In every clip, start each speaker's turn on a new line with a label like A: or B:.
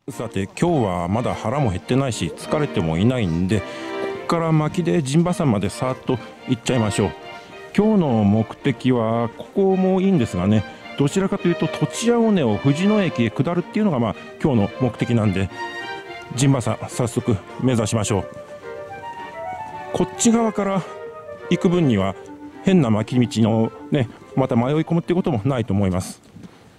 A: さて今日はまだ腹も減ってないし疲れてもいないんで、ここから巻きで陣馬山までさーっと行っちゃいましょう。今日の目的はここもいいんですがね、どちらかというと土地屋尾根を藤野駅へ下るっていうのが今日の目的なんで、陣馬山早速目指しましょう。こっち側から行く分には変な巻き道のね、また迷い込むっていうこともないと思います。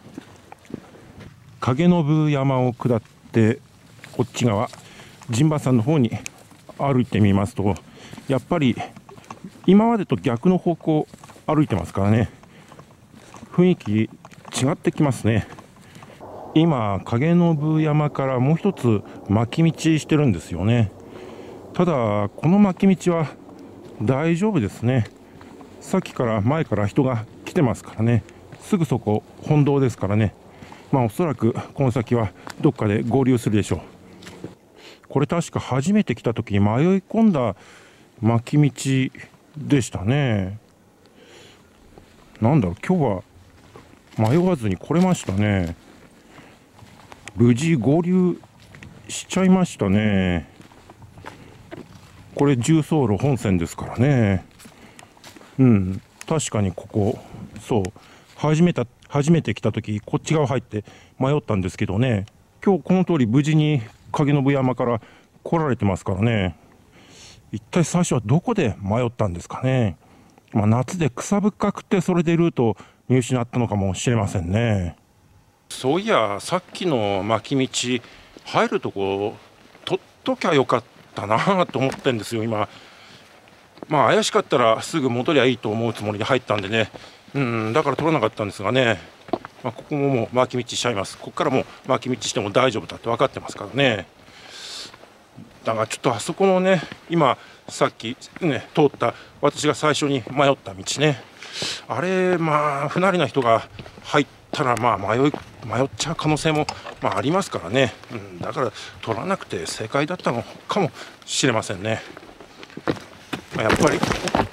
A: 影信山を下ってこっち側陣馬山の方に歩いてみますと、やっぱり今までと逆の方向歩いてますからね、雰囲気違ってきますね。今影信山からもう一つ巻き道してるんですよね。ただこの巻き道は大丈夫ですね。さっきから前から人が来てますからね。すぐそこ本道ですからね。おそらくこの先はどっかで合流するでしょう。これ確か初めて来た時に迷い込んだ巻き道でしたね。なんだろう、今日は迷わずに来れましたね。無事合流しちゃいましたね。これ重走路本線ですからね。確かにここ、そう、初めて来た時こっち側入って迷ったんですけどね、今日この通り無事に影信山から来られてますからね。一体最初はどこで迷ったんですかね。夏で草深くてそれでルートを見失ったのかもしれませんね。そういやさっきの巻き道入るとこ取っときゃよかったなと思ってんですよ今。怪しかったらすぐ戻りゃいいと思うつもりで入ったんでね、だから取らなかったんですがね、ここももう巻き道しちゃいます。ここからもう巻き道しても大丈夫だって分かってますからね。だからちょっとあそこのね、今さっきね通った私が最初に迷った道ね、あれ不慣れな人が入ったら迷っちゃう可能性もありますからね、だから取らなくて正解だったのかもしれませんね。やっぱり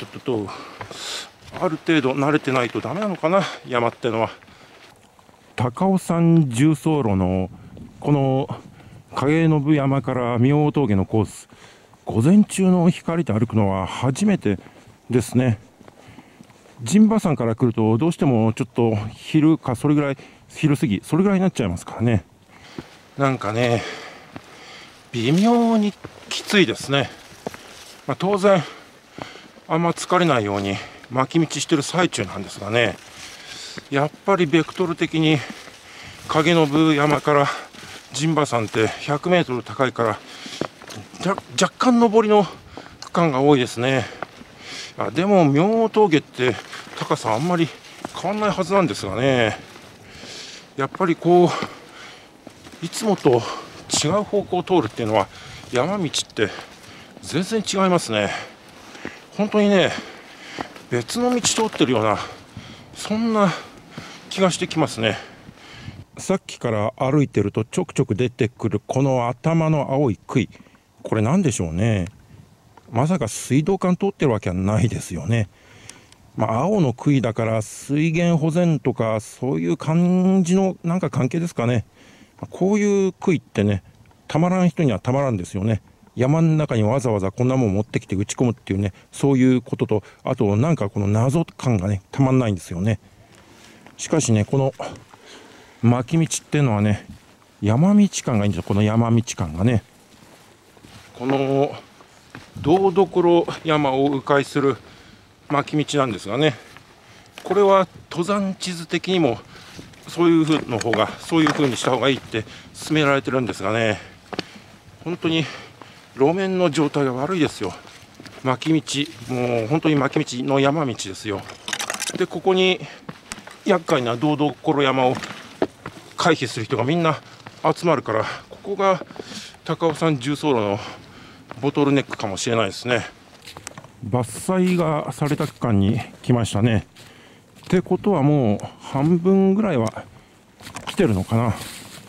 A: ある程度慣れてないとダメなのかな、山ってのは。高尾山重走路のこの影信山から明王峠のコース、午前中の光で歩くのは初めてですね。陣馬山から来るとどうしてもちょっと昼かそれぐらい、昼過ぎそれぐらいになっちゃいますからね。なんかね微妙にきついですね。当然あんま疲れないように巻き道してる最中なんですがね、やっぱりベクトル的に影信山から陣馬山って100メートル高いから若干上りの区間が多いですね。でも明王峠って高さあんまり変わんないはずなんですがね、やっぱりいつもと違う方向を通るっていうのは山道って全然違いますね。本当にね別の道通ってるようなそんな気がしてきますね。さっきから歩いてるとちょくちょく出てくるこの頭の青い杭、これ何でしょうね。まさか水道管通ってるわけはないですよね。青の杭だから水源保全とかそういう感じのなんか関係ですかね。こういう杭ってねたまらん人にはたまらんですよね。山の中にわざわざこんなもん持ってきて打ち込むっていうね、そういうことと、あとなんかこの謎感がねたまんないんですよね。しかしねこの巻き道っていうのはね山道感がいいんですよ。この山道感がね、この堂所山を迂回する巻き道なんですがね、これは登山地図的にもそういう風にした方がいいって勧められてるんですがね、本当に路面の状態が悪いですよ。巻き道、もう本当に巻き道の山道ですよ。でここに厄介な堂所山を回避する人がみんな集まるから、ここが高尾山重走路のボトルネックかもしれないですね。伐採がされた区間に来ましたね。ってことはもう半分ぐらいは来てるのかな。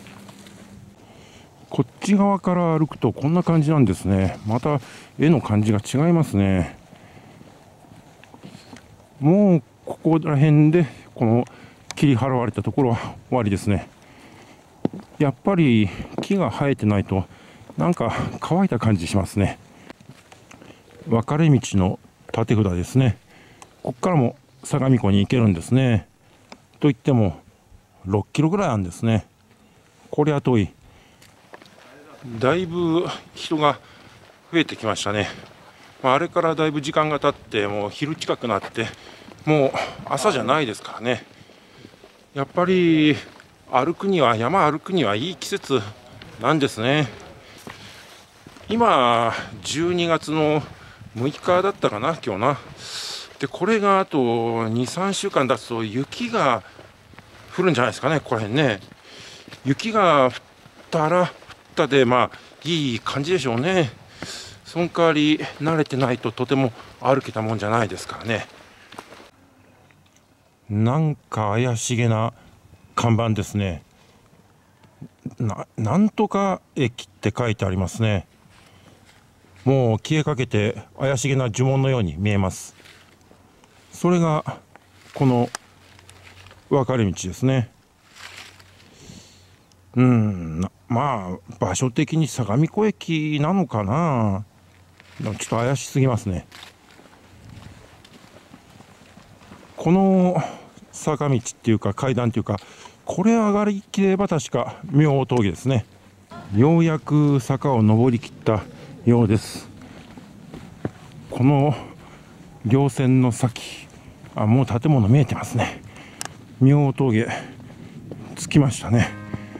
A: こっち側から歩くとこんな感じなんですね。また絵の感じが違いますね。もうここら辺でこの切り払われたところは終わりですね。やっぱり木が生えてないとなんか乾いた感じしますね。分かれ道の立て札ですね。ここからも相模湖に行けるんですね。といっても6キロぐらいあるんですね。これは遠い。だいぶ人が増えてきましたね。あれからだいぶ時間が経ってもう昼近くなってもう朝じゃないですからね。やっぱり山歩くにはいい季節なんですね。今12月の6日だったかな、今日な。でこれがあと2、3週間経つと雪が降るんじゃないですかね。ここら辺ね、雪が降ったら降ったでいい感じでしょうね。その代わり慣れてないととても歩けたもんじゃないですからね。なんか怪しげな看板ですね。なんとか駅って書いてありますね。もう消えかけて怪しげな呪文のように見えます。それがこの分かれ道ですね。場所的に相模湖駅なのかな。ちょっと怪しすぎますね。この坂道っていうか階段っていうか、これ上がりきれば確か妙高峠ですね。ようやく坂を登りきったようです。この稜線の先、もう建物見えてますね。妙高峠着きましたね。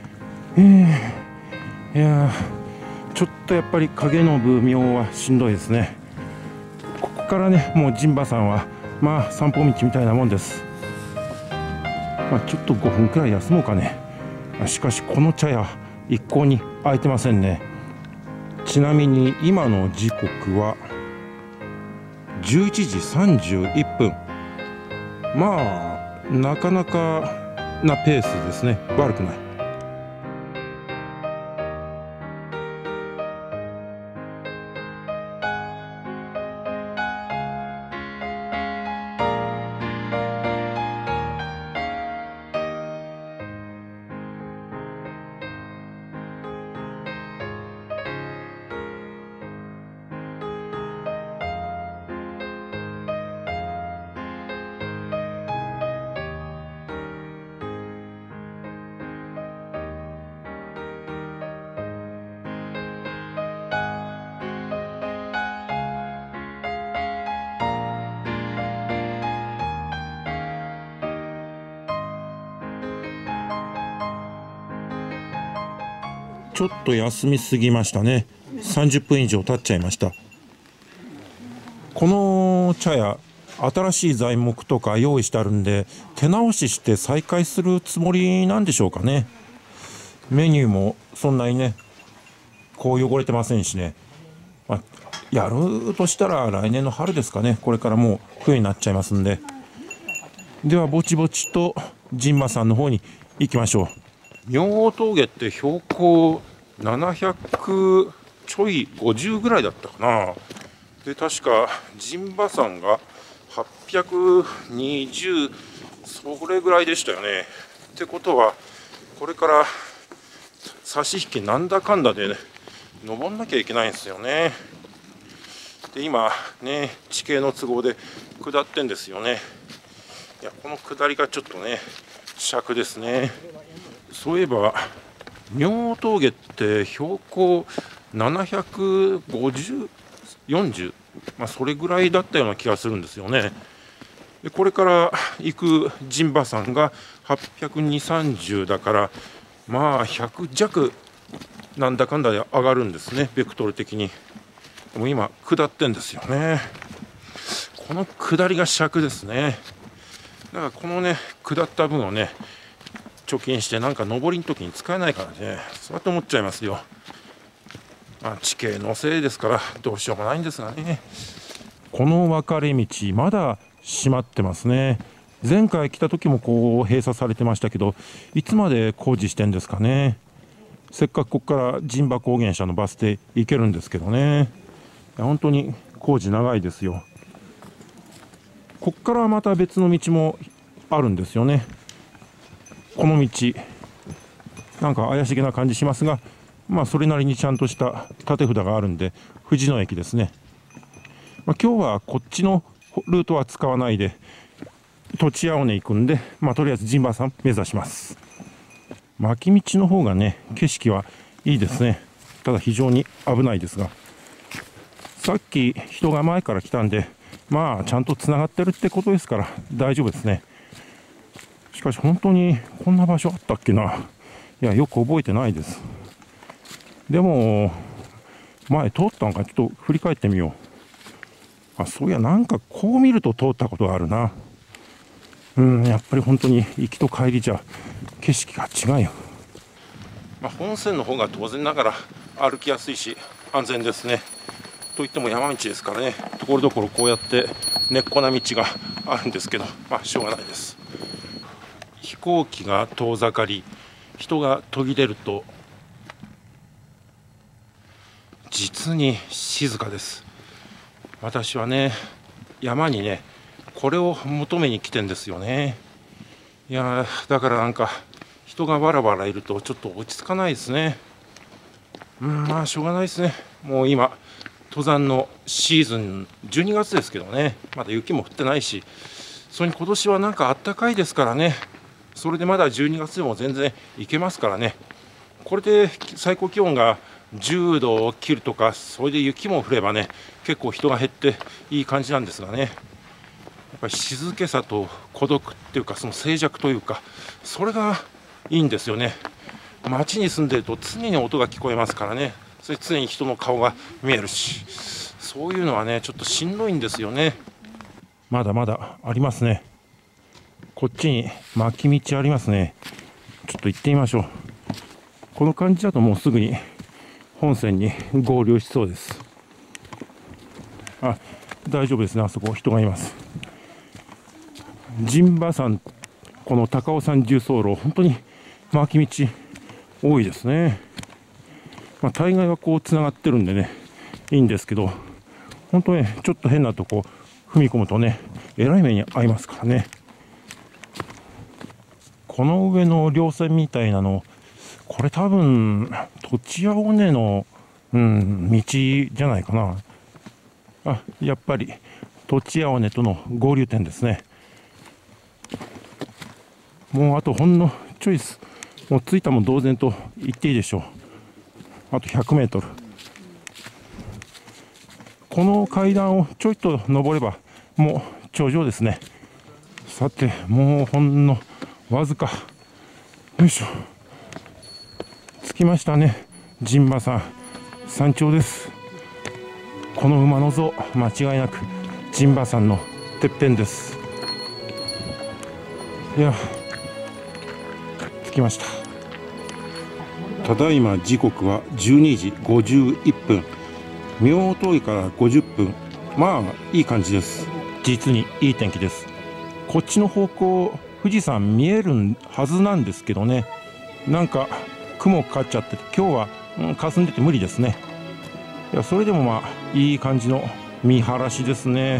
A: いやちょっとやっぱり影の部妙はしんどいですね。ここからね、もう陣馬山は散歩道みたいなもんです。ちょっと5分くらい休もうかね。しかしこの茶屋一向に空いてませんね。ちなみに今の時刻は11時31分。なかなかなペースですね。悪くない。ちょっと休みすぎましたね。30分以上経っちゃいました。この茶屋、新しい材木とか用意してあるんで、手直しして再開するつもりなんでしょうかね。メニューもそんなにね、こう汚れてませんしね。やるとしたら来年の春ですかね。これからもう冬になっちゃいますんで。ではぼちぼちと陣馬山の方に行きましょう。妙高峠って標高700ちょい50ぐらいだったかな。で確か陣馬山が820それぐらいでしたよね。ってことはこれから差し引きなんだかんだで、ね、登んなきゃいけないんですよね。で今ね、地形の都合で下ってんですよね。いやこの下りがちょっとね尺ですね。そういえば妙高峠って標高750、40、それぐらいだったような気がするんですよね。でこれから行く陣馬山が820、30だから100弱なんだかんだで上がるんですね、ベクトル的に。でも今下ってんですよね。この下りが尺ですね。だからこのね下った分をね貯金してなんか上りの時に使えないからね、そうやって思っちゃいますよ。地形のせいですからどうしようもないんですがね。この分かれ道まだ閉まってますね。前回来た時もこう閉鎖されてましたけど、いつまで工事してんですかね。せっかくここから陣馬高原社のバス停行けるんですけどね。本当に工事長いですよ。こっからまた別の道もあるんですよね。この道なんか怪しげな感じしますが、 それなりにちゃんとした立て札があるんで、藤野駅ですね。今日はこっちのルートは使わないで土地青根行くんで、とりあえず陣馬山目指します。巻き道の方がね、景色はいいですね。ただ非常に危ないですが、さっき人が前から来たんで、ちゃんとつながってるってことですから大丈夫ですね。しかし本当にこんな場所あったっけな。いや、よく覚えてないです。でも前通ったのかちょっと振り返ってみよう。そういや、なんかこう見ると通ったことがあるな。やっぱり本当に行きと帰りじゃ景色が違うよ。本線の方が当然ながら歩きやすいし安全ですね。といっても山道ですからね、ところどころこうやって根っこな道があるんですけど、しょうがないです。飛行機が遠ざかり、人が途切れると実に静かです。私はね、山にね、これを求めに来てんですよね。いやだからなんか人がわらわらいるとちょっと落ち着かないですね。しょうがないですね。もう今登山のシーズン12月ですけどね、まだ雪も降ってないし、それに今年はなんか暖かいですからね。それでまだ12月でも全然いけますからね。これで最高気温が10度を切るとか、それで雪も降ればね、結構人が減っていい感じなんですがね、やっぱり静けさと孤独っていうか、その静寂というか、それがいいんですよね。街に住んでると常に音が聞こえますからね、それ常に人の顔が見えるし、そういうのはねちょっとしんどいんですよね。まだまだありますね。こっちに巻き道ありますね。ちょっと行ってみましょう。この感じだともうすぐに本線に合流しそうです。大丈夫ですね。あそこ人がいます。陣馬山、この高尾山縦走路、本当に巻き道多いですね。大概はこうつながってるんでねいいんですけど、本当ねちょっと変なとこ踏み込むとねえらい目に遭いますからね。この上の稜線みたいなの、これ多分土地青根の、道じゃないかな。やっぱり土地青根との合流点ですね。もうあとほんのちょいです。もう着いたも同然と言っていいでしょう。あと100メートル。この階段をちょいと登ればもう頂上ですね。さて、もうほんのわずか、よいしょ、着きましたね。陣馬山山頂です。この馬の像、間違いなく陣馬山のてっぺんです。いや、着きました。ただいま時刻は12時51分。妙遠いから50分。いい感じです。実にいい天気です。こっちの方向、富士山見えるはずなんですけどね、なんか雲かかっちゃってて、今日は、霞んでて無理ですね。いや、それでもいい感じの見晴らしですね。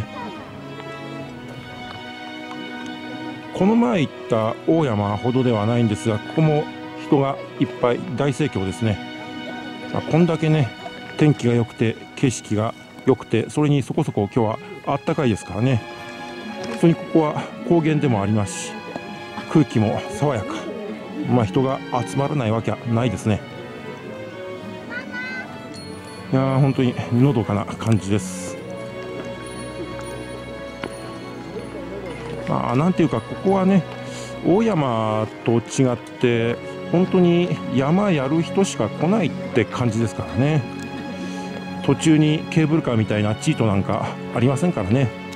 A: この前行った大山ほどではないんですが、ここも人がいっぱい、大盛況ですね。こんだけね天気が良くて景色が良くて、それにそこそこ今日はあったかいですからね。それにここは高原でもありますし、空気も爽やか。人が集まらないわけはないですね。いやー、本当にのどかな感じです。なんていうか、ここはね大山と違って本当に山やる人しか来ないって感じですからね。途中にケーブルカーみたいなチートなんかありませんからね。